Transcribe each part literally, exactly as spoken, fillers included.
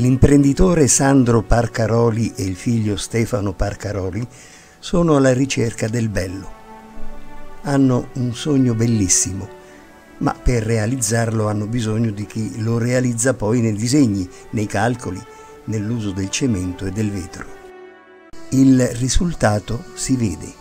L'imprenditore Sandro Parcaroli e il figlio Stefano Parcaroli sono alla ricerca del bello. Hanno un sogno bellissimo, ma per realizzarlo hanno bisogno di chi lo realizza poi nei disegni, nei calcoli, nell'uso del cemento e del vetro. Il risultato si vede.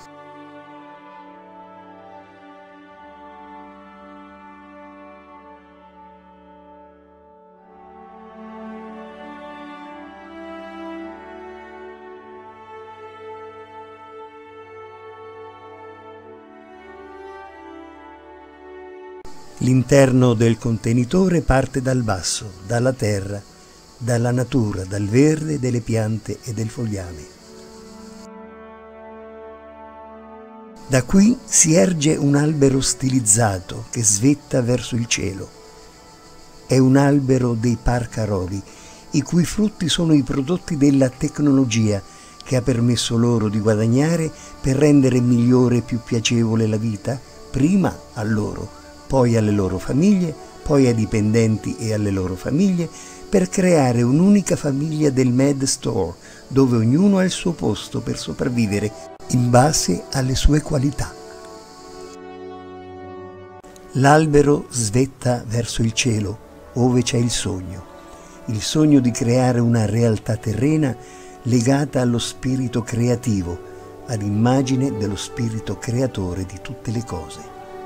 L'interno del contenitore parte dal basso, dalla terra, dalla natura, dal verde delle piante e del fogliame. Da qui si erge un albero stilizzato che svetta verso il cielo. È un albero dei Parcaroli, i cui frutti sono i prodotti della tecnologia che ha permesso loro di guadagnare per rendere migliore e più piacevole la vita, prima a loro, poi alle loro famiglie, poi ai dipendenti e alle loro famiglie, per creare un'unica famiglia del MedStore, dove ognuno ha il suo posto per sopravvivere in base alle sue qualità. L'albero svetta verso il cielo, ove c'è il sogno, il sogno di creare una realtà terrena legata allo spirito creativo, ad immagine dello spirito creatore di tutte le cose.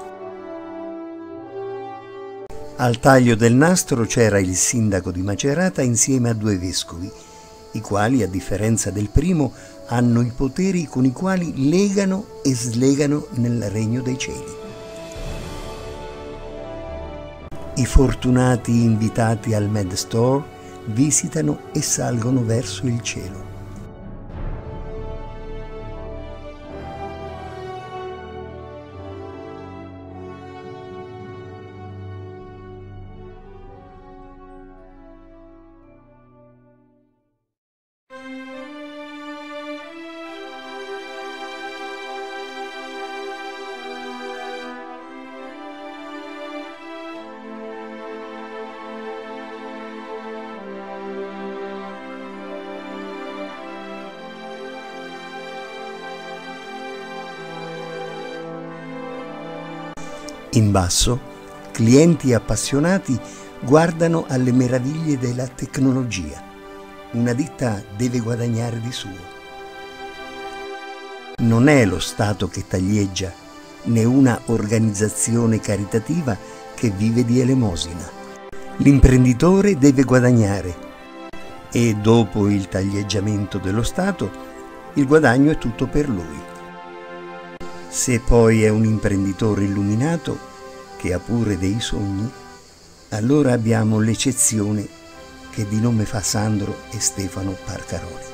Al taglio del nastro c'era il sindaco di Macerata insieme a due vescovi, i quali, a differenza del primo, hanno i poteri con i quali legano e slegano nel regno dei cieli. I fortunati invitati al MedStore visitano e salgono verso il cielo. In basso, clienti appassionati guardano alle meraviglie della tecnologia. Una ditta deve guadagnare di suo. Non è lo Stato che taglieggia, né una organizzazione caritativa che vive di elemosina. L'imprenditore deve guadagnare e dopo il taglieggiamento dello Stato, il guadagno è tutto per lui. Se poi è un imprenditore illuminato, che ha pure dei sogni, allora abbiamo l'eccezione che di nome fa Sandro e Stefano Parcaroli.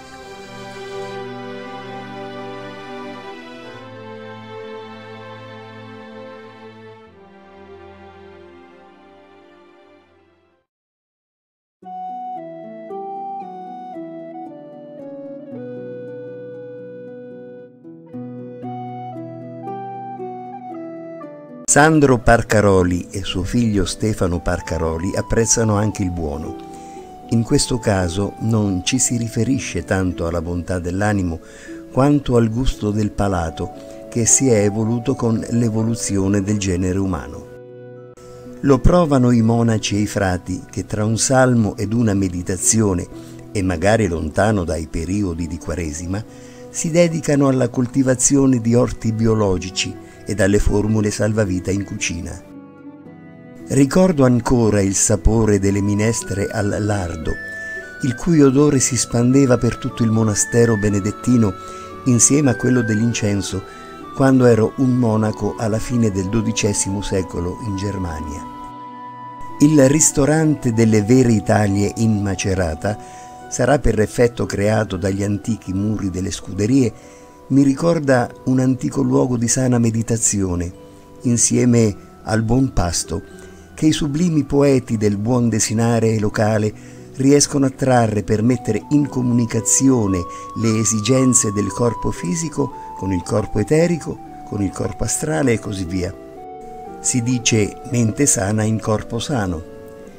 Sandro Parcaroli e suo figlio Stefano Parcaroli apprezzano anche il buono. In questo caso non ci si riferisce tanto alla bontà dell'animo quanto al gusto del palato che si è evoluto con l'evoluzione del genere umano. Lo provano i monaci e i frati che tra un salmo ed una meditazione, e magari lontano dai periodi di Quaresima, si dedicano alla coltivazione di orti biologici e dalle formule salvavita in cucina. Ricordo ancora il sapore delle minestre al lardo, il cui odore si spandeva per tutto il monastero benedettino insieme a quello dell'incenso, quando ero un monaco alla fine del dodicesimo secolo in Germania. Il ristorante delle Vere Italie in Macerata sarà per effetto creato dagli antichi muri delle scuderie. Mi ricorda un antico luogo di sana meditazione, insieme al buon pasto, che i sublimi poeti del buon desinare locale riescono a trarre per mettere in comunicazione le esigenze del corpo fisico con il corpo eterico, con il corpo astrale e così via. Si dice mente sana in corpo sano.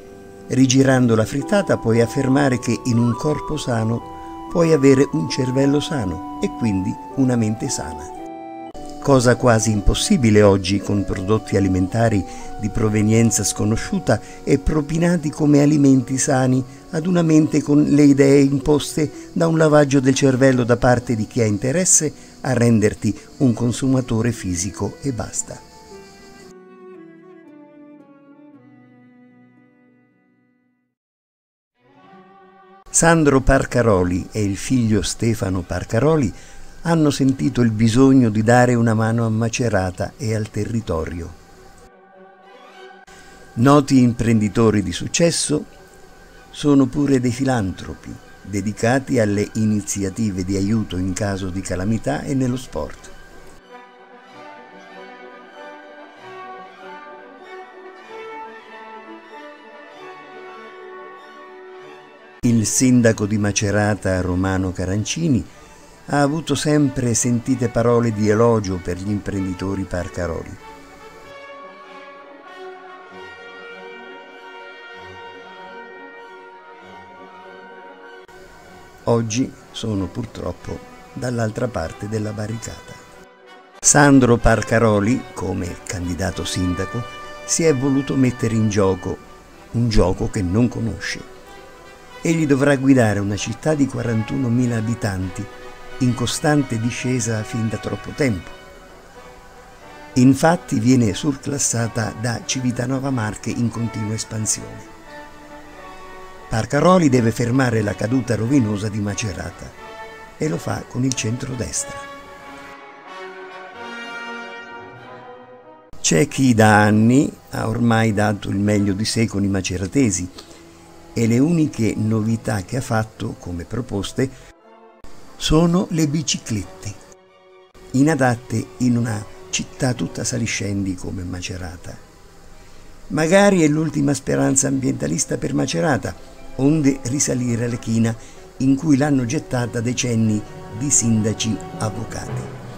Rigirando la frittata puoi affermare che in un corpo sano puoi avere un cervello sano e quindi una mente sana. Cosa quasi impossibile oggi con prodotti alimentari di provenienza sconosciuta e propinati come alimenti sani ad una mente con le idee imposte da un lavaggio del cervello da parte di chi ha interesse a renderti un consumatore fisico e basta. Sandro Parcaroli e il figlio Stefano Parcaroli hanno sentito il bisogno di dare una mano a Macerata e al territorio. Noti imprenditori di successo, sono pure dei filantropi, dedicati alle iniziative di aiuto in caso di calamità e nello sport. Il sindaco di Macerata, Romano Carancini, ha avuto sempre sentite parole di elogio per gli imprenditori Parcaroli. Oggi sono purtroppo dall'altra parte della barricata. Sandro Parcaroli, come candidato sindaco, si è voluto mettere in gioco un gioco che non conosce. Egli dovrà guidare una città di quarantunomila abitanti in costante discesa fin da troppo tempo. Infatti viene surclassata da Civitanova Marche in continua espansione. Parcaroli deve fermare la caduta rovinosa di Macerata e lo fa con il centrodestra. C'è chi da anni ha ormai dato il meglio di sé con i maceratesi e le uniche novità che ha fatto come proposte sono le biciclette, inadatte in una città tutta saliscendi come Macerata. Magari è l'ultima speranza ambientalista per Macerata, onde risalire la china in cui l'hanno gettata decenni di sindaci avvocati,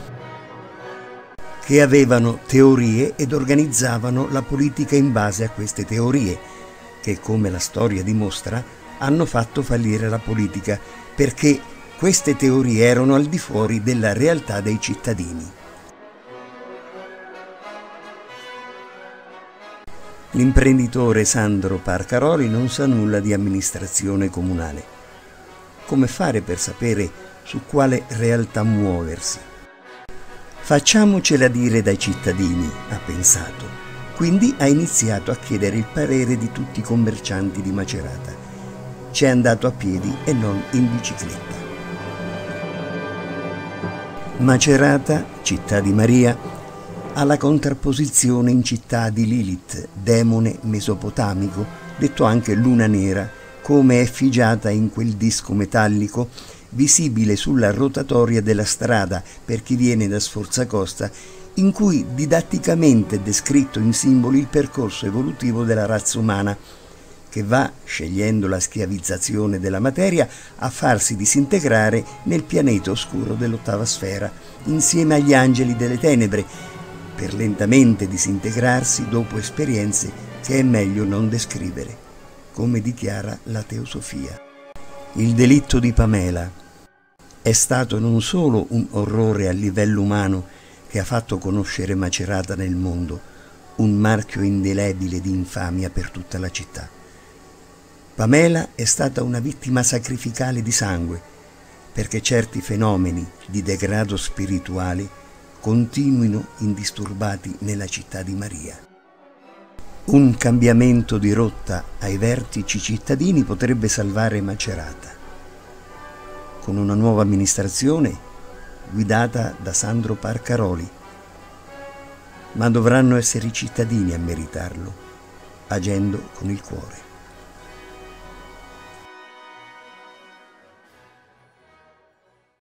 che avevano teorie ed organizzavano la politica in base a queste teorie, che, come la storia dimostra, hanno fatto fallire la politica perché queste teorie erano al di fuori della realtà dei cittadini. L'imprenditore Sandro Parcaroli non sa nulla di amministrazione comunale. Come fare per sapere su quale realtà muoversi? Facciamocela dire dai cittadini, ha pensato. Quindi ha iniziato a chiedere il parere di tutti i commercianti di Macerata. C'è andato a piedi e non in bicicletta. Macerata, città di Maria, ha la contrapposizione in città di Lilith, demone mesopotamico, detto anche luna nera, come effigiata in quel disco metallico visibile sulla rotatoria della strada per chi viene da Sforzacosta, in cui didatticamente è descritto in simboli il percorso evolutivo della razza umana, che va, scegliendo la schiavizzazione della materia, a farsi disintegrare nel pianeta oscuro dell'ottava sfera, insieme agli angeli delle tenebre, per lentamente disintegrarsi dopo esperienze che è meglio non descrivere, come dichiara la teosofia. Il delitto di Pamela è stato non solo un orrore a livello umano che ha fatto conoscere Macerata nel mondo, un marchio indelebile di infamia per tutta la città. Pamela è stata una vittima sacrificale di sangue, perché certi fenomeni di degrado spirituale continuino indisturbati nella città di Maria. Un cambiamento di rotta ai vertici cittadini potrebbe salvare Macerata. Con una nuova amministrazione guidata da Sandro Parcaroli, ma dovranno essere i cittadini a meritarlo, agendo con il cuore.